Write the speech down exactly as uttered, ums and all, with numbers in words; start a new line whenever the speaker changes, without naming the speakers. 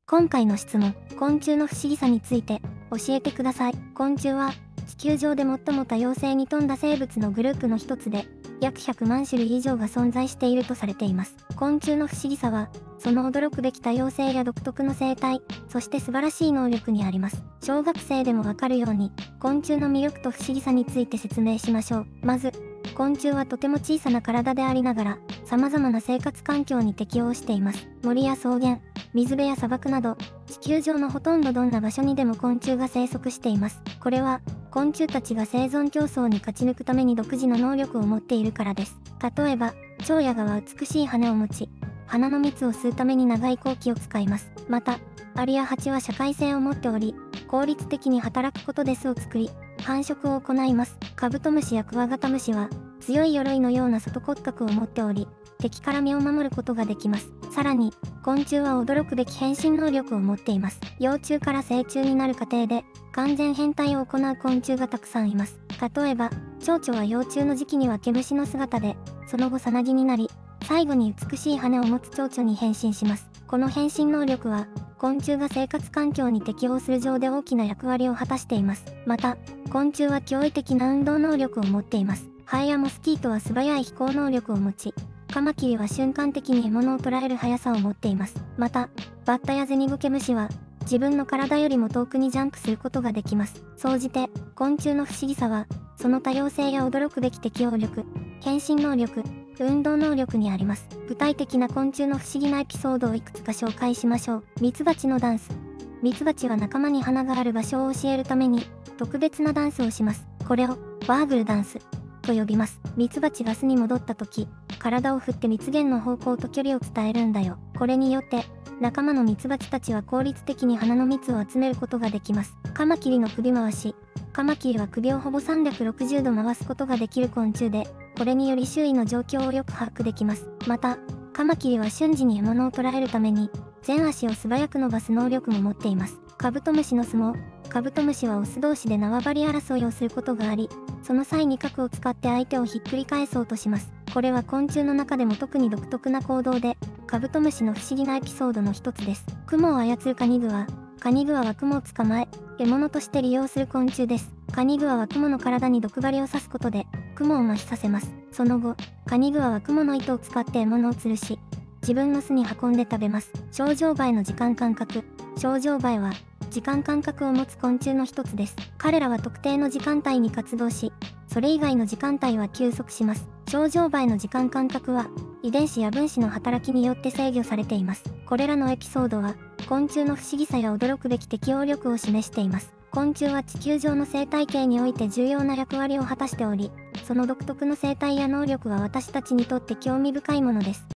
今回の質問、昆虫の不思議さについて教えてください。昆虫は地球上で最も多様性に富んだ生物のグループの一つで、約ひゃくまん種類以上が存在しているとされています。昆虫の不思議さは、その驚くべき多様性や独特の生態、そして素晴らしい能力にあります。小学生でもわかるように、昆虫の魅力と不思議さについて説明しましょう。まず、昆虫はとても小さな体でありながら、様々な生活環境に適応しています。森や草原、水辺や砂漠など、地球上のほとんどどんな場所にでも昆虫が生息しています。これは、昆虫たちが生存競争に勝ち抜くために独自の能力を持っているからです。例えば、蝶や蛾は美しい羽を持ち、花の蜜を吸うために長い後期を使います。また、アリやハチは社会性を持っており、効率的に働くことで巣を作り、繁殖を行います。カブトムシやクワガタムシは、強い鎧のような外骨格を持っており、敵から身を守ることができます。さらに、昆虫は驚くべき変身能力を持っています。幼虫から成虫になる過程で、完全変態を行う昆虫がたくさんいます。例えば、蝶々は幼虫の時期には毛虫の姿で、その後さなぎになり、最後に美しい羽を持つ蝶々に変身します。この変身能力は、昆虫が生活環境に適応する上で大きな役割を果たしています。また、昆虫は驚異的な運動能力を持っています。ハエやモスキートは素早い飛行能力を持ち、カマキリは瞬間的に獲物を捕らえる速さを持っています。また、バッタやゼニゴケムシは、自分の体よりも遠くにジャンプすることができます。総じて、昆虫の不思議さは、その多様性や驚くべき適応力、変身能力、運動能力にあります。具体的な昆虫の不思議なエピソードをいくつか紹介しましょう。ミツバチのダンス。ミツバチは仲間に花がある場所を教えるために、特別なダンスをします。これを、ワーグルダンス、と呼びます。ミツバチが巣に戻った時、体を振って蜜源の方向と距離を伝えるんだよ。これによって、仲間のミツバチたちは効率的に花の蜜を集めることができます。カマキリの首回し。カマキリは首をほぼさんびゃくろくじゅうど回すことができる昆虫で、これにより周囲の状況をよく把握できます。また、カマキリは瞬時に獲物を捕らえるために、前足を素早く伸ばす能力も持っています。カブトムシの相撲。カブトムシはオス同士で縄張り争いをすることがあり、その際に角を使って相手をひっくり返そうとします。これは昆虫の中でも特に独特な行動で、カブトムシの不思議なエピソードの一つです。クモを操るカニグワ。カニグワはクモを捕まえ、獲物として利用する昆虫です。カニグワはクモの体に毒針を刺すことで、クモを麻痺させます。その後、カニグワはクモの糸を使って獲物を吊るし、自分の巣に運んで食べます。ショウジョウバエの時間感覚。ショウジョウバエは、時間感覚を持つ昆虫の一つです。彼らは特定の時間帯に活動し、それ以外の時間帯は休息します。ショウジョウバエの時間感覚は、遺伝子や分子の働きによって制御されています。これらのエピソードは、昆虫の不思議さや驚くべき適応力を示しています。昆虫は地球上の生態系において重要な役割を果たしており、その独特の生態や能力は私たちにとって興味深いものです。